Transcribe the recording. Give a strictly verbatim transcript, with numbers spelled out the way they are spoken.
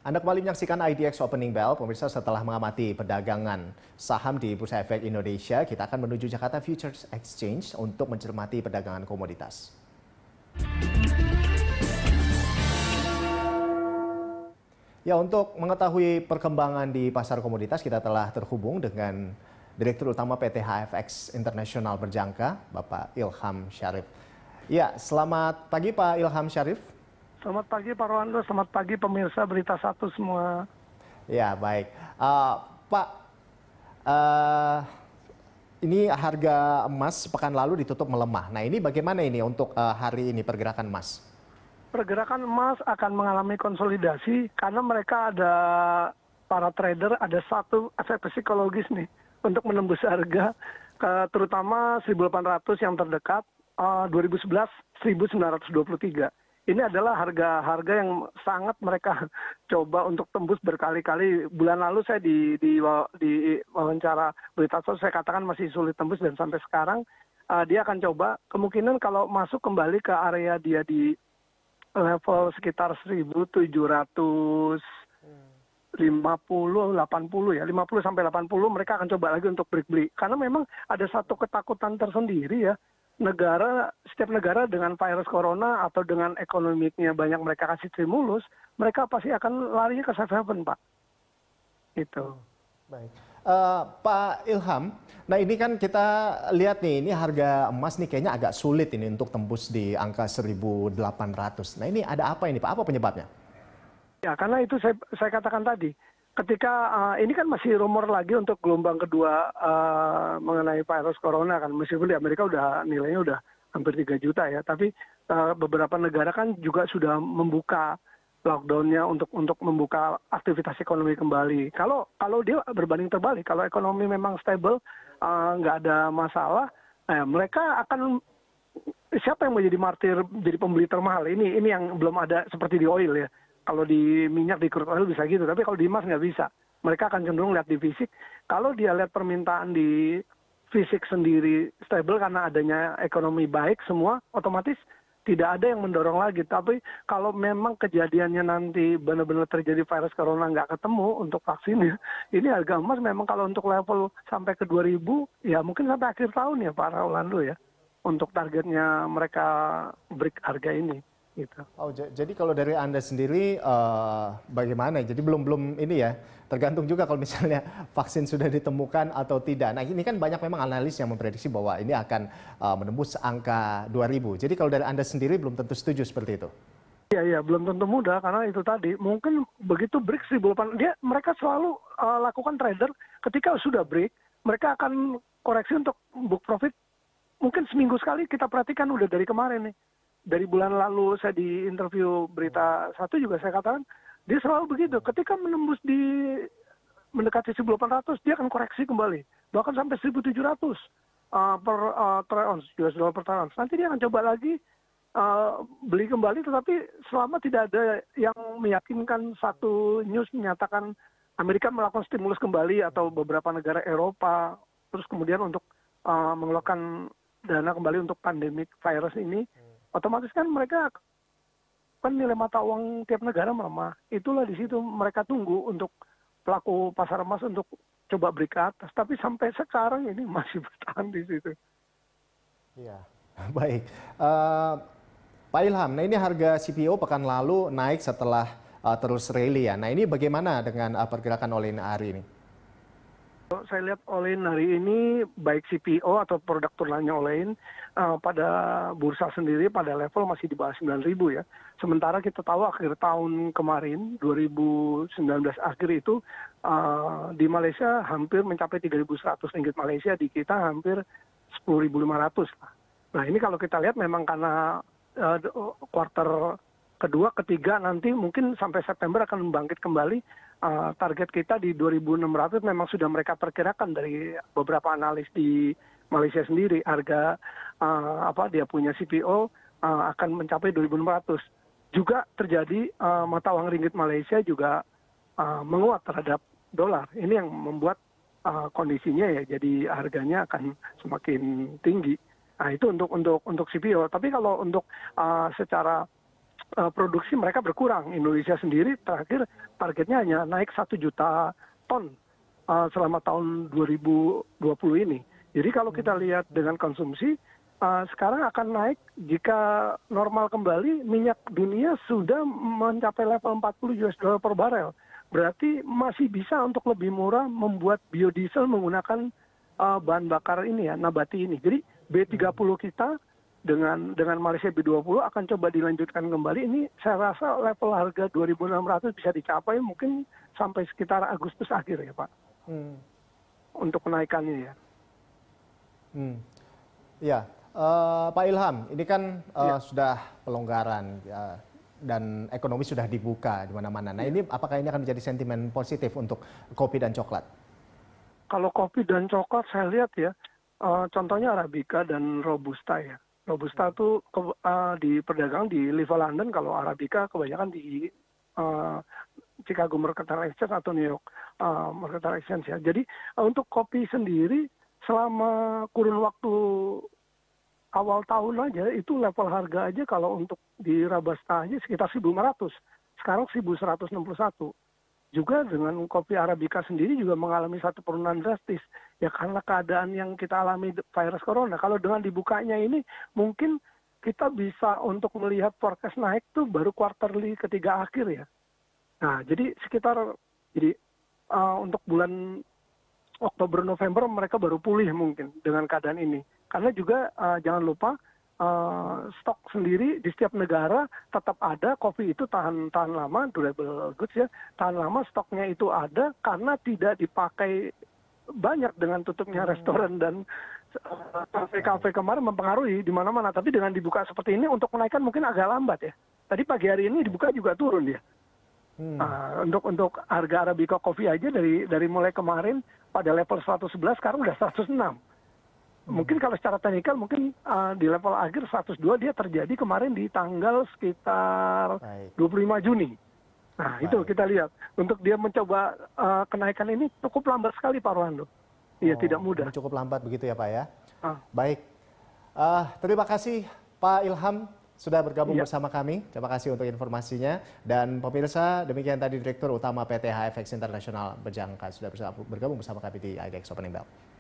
Anda kembali menyaksikan I D X Opening Bell. Pemirsa, setelah mengamati perdagangan saham di Bursa Efek Indonesia, kita akan menuju Jakarta Futures Exchange untuk mencermati perdagangan komoditas. Ya, untuk mengetahui perkembangan di pasar komoditas, kita telah terhubung dengan Direktur Utama P T H F X Internasional Berjangka, Bapak Ilham Syarif. Ya, selamat pagi Pak Ilham Syarif. Selamat pagi Pak Roando, selamat pagi pemirsa Berita Satu semua. Ya, baik. Uh, Pak, uh, ini harga emas pekan lalu ditutup melemah. Nah, ini bagaimana ini untuk uh, hari ini pergerakan emas? Pergerakan emas akan mengalami konsolidasi karena mereka ada para trader, ada satu efek psikologis nih untuk menembus harga, ke, terutama seribu delapan ratus yang terdekat, uh, dua ribu sebelas seribu sembilan ratus dua puluh tiga. Ini adalah harga-harga yang sangat mereka coba untuk tembus berkali-kali. Bulan lalu saya di, di, di wawancara Berita Satu, saya katakan masih sulit tembus dan sampai sekarang uh, dia akan coba. Kemungkinan kalau masuk kembali ke area dia di level sekitar seribu tujuh ratus lima puluh, delapan puluh ya, lima puluh sampai delapan puluh mereka akan coba lagi untuk break beli. Karena memang ada satu ketakutan tersendiri ya. Negara, setiap negara dengan virus corona atau dengan ekonominya banyak mereka kasih stimulus, mereka pasti akan larinya ke safe haven, Pak. Itu. Baik. Uh, Pak Ilham, nah ini kan kita lihat nih, ini harga emas nih kayaknya agak sulit ini untuk tembus di angka seribu delapan ratus. Nah ini ada apa ini Pak? Apa penyebabnya? Ya, karena itu saya, saya katakan tadi. Ketika uh, ini kan masih rumor lagi untuk gelombang kedua uh, mengenai virus corona kan, meskipun di Amerika udah nilainya udah hampir tiga juta ya, tapi uh, beberapa negara kan juga sudah membuka lockdown-nya untuk untuk membuka aktivitas ekonomi kembali. Kalau kalau dia berbanding terbalik, kalau ekonomi memang stable, nggak uh, ada masalah, eh, mereka akan siapa yang menjadi martir, jadi pembeli termahal? Ini ini yang belum ada seperti di oil ya. Kalau di minyak, di crude oil bisa gitu, tapi kalau di emas nggak bisa. Mereka akan cenderung lihat di fisik. Kalau dia lihat permintaan di fisik sendiri stable karena adanya ekonomi baik semua, otomatis tidak ada yang mendorong lagi. Tapi kalau memang kejadiannya nanti benar-benar terjadi virus corona nggak ketemu untuk vaksinnya, ini harga emas memang kalau untuk level sampai ke dua ribu, ya mungkin sampai akhir tahun ya Pak Rolando ya, untuk targetnya mereka break harga ini. Gitu. Oh, jadi kalau dari Anda sendiri uh, bagaimana? Jadi belum belum ini ya, tergantung juga kalau misalnya vaksin sudah ditemukan atau tidak. Nah ini kan banyak memang analis yang memprediksi bahwa ini akan uh, menembus angka dua ribu. Jadi kalau dari Anda sendiri belum tentu setuju seperti itu? Iya, iya, belum tentu mudah karena itu tadi. Mungkin begitu break seribu delapan ratus, dia mereka selalu uh, lakukan trader ketika sudah break, mereka akan koreksi untuk book profit. Mungkin seminggu sekali kita perhatikan udah dari kemarin nih. Dari bulan lalu saya di interview Berita Satu juga saya katakan dia selalu begitu. Ketika menembus di mendekati seribu delapan ratus dia akan koreksi kembali, bahkan sampai seribu tujuh ratus uh, per uh, troy ounce, U S dollar per troy ounce. Nanti dia akan coba lagi uh, beli kembali, tetapi selama tidak ada yang meyakinkan satu news menyatakan Amerika melakukan stimulus kembali atau beberapa negara Eropa terus kemudian untuk uh, mengeluarkan dana kembali untuk pandemik virus ini. Otomatis kan mereka kan nilai mata uang tiap negara melemah. Itulah di situ mereka tunggu untuk pelaku pasar emas untuk coba break ke atas. Tapi sampai sekarang ini masih bertahan di situ. Iya, baik. Uh, Pak Ilham, nah ini harga C P O pekan lalu naik setelah uh, terus rally ya. Nah ini bagaimana dengan uh, pergerakan oleh hari ini? Saya lihat Olein hari ini baik C P O atau produk turunannya Olein uh, pada bursa sendiri pada level masih di bawah sembilan ribu ya. Sementara kita tahu akhir tahun kemarin dua ribu sembilan belas akhir itu uh, di Malaysia hampir mencapai tiga ribu seratus ringgit Malaysia, di kita hampir sepuluh ribu lima ratus lah. Nah ini kalau kita lihat memang karena uh, kuarter kedua, ketiga nanti mungkin sampai September akan membangkit kembali. Uh, target kita di dua ribu enam ratus memang sudah mereka perkirakan dari beberapa analis di Malaysia sendiri. Harga uh, apa dia punya C P O uh, akan mencapai dua ribu enam ratus. Juga terjadi uh, mata uang ringgit Malaysia juga uh, menguat terhadap dolar. Ini yang membuat uh, kondisinya ya jadi harganya akan semakin tinggi. Nah itu untuk untuk untuk C P O. Tapi kalau untuk uh, secara uh, produksi mereka berkurang. Indonesia sendiri terakhir targetnya hanya naik satu juta ton uh, selama tahun dua ribu dua puluh ini. Jadi kalau kita lihat dengan konsumsi, uh, sekarang akan naik jika normal kembali, minyak dunia sudah mencapai level empat puluh U S dollar per barel. Berarti masih bisa untuk lebih murah membuat biodiesel menggunakan uh, bahan bakar ini ya, nabati ini. Jadi B tiga puluh kita dengan dengan Malaysia B dua puluh akan coba dilanjutkan kembali. Ini saya rasa level harga dua ribu enam ratus bisa dicapai mungkin sampai sekitar Agustus akhir ya Pak. Hmm. Untuk kenaikannya ya. Hmm. Ya, uh, Pak Ilham, ini kan uh, ya. sudah pelonggaran ya, dan ekonomi sudah dibuka di mana-mana. Nah, ya. ini apakah ini akan menjadi sentimen positif untuk kopi dan coklat? Kalau kopi dan coklat saya lihat ya, uh, contohnya Arabica dan Robusta ya. Robusta itu uh, diperdagangkan di Liva London, kalau Arabica kebanyakan di uh, Chicago Mercantile Exchange atau New York uh, Mercantile Exchange ya. Jadi uh, untuk kopi sendiri, selama kurun waktu awal tahun aja, itu level harga aja kalau untuk di Robusta aja sekitar seribu lima ratus. Sekarang seribu seratus enam puluh satu. Juga dengan kopi Arabica sendiri juga mengalami satu penurunan drastis. Ya karena keadaan yang kita alami virus corona. Kalau dengan dibukanya ini, mungkin kita bisa untuk melihat forecast naik tuh baru quarterly ketiga akhir ya. Nah, jadi sekitar, jadi uh, untuk bulan Oktober November mereka baru pulih mungkin dengan keadaan ini. Karena juga uh, jangan lupa uh, stok sendiri di setiap negara tetap ada, kopi itu tahan tahan lama, durable goods ya, tahan lama stoknya itu ada karena tidak dipakai banyak dengan tutupnya restoran dan kafe-kafe kemarin mempengaruhi di mana-mana. Tapi dengan dibuka seperti ini untuk menaikkan mungkin agak lambat ya. Tadi pagi hari ini dibuka juga turun dia. Hmm. Uh, untuk untuk harga Arabica Coffee aja dari dari mulai kemarin pada level seratus sebelas sekarang udah seratus enam. Hmm. Mungkin kalau secara teknikal mungkin uh, di level akhir seratus dua dia terjadi kemarin di tanggal sekitar Baik. dua puluh lima Juni. Nah, Baik. itu kita lihat. Untuk dia mencoba uh, kenaikan ini cukup lambat sekali Pak Rolando. Iya, oh, tidak mudah. Cukup lambat begitu ya Pak ya. Ah. Baik. Uh, terima kasih Pak Ilham sudah bergabung ya. bersama kami. Terima kasih untuk informasinya. Dan pemirsa, demikian tadi Direktur Utama P T H F X International Berjangka sudah bergabung bersama kami di I D X Opening Bell.